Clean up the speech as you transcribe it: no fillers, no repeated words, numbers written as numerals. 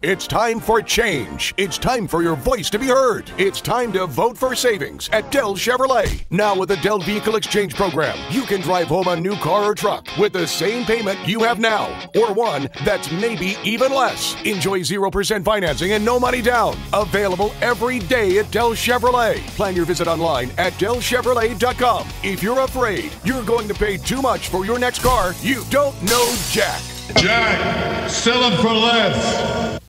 It's time for change. It's time for your voice to be heard. It's time to vote for savings at Dell Chevrolet. Now with the Dell Vehicle Exchange Program, you can drive home a new car or truck with the same payment you have now, or one that's maybe even less. Enjoy 0% financing and no money down. Available every day at Dell Chevrolet. Plan your visit online at DellChevrolet.com. If you're afraid you're going to pay too much for your next car, you don't know Jack. Jack, sell them for less.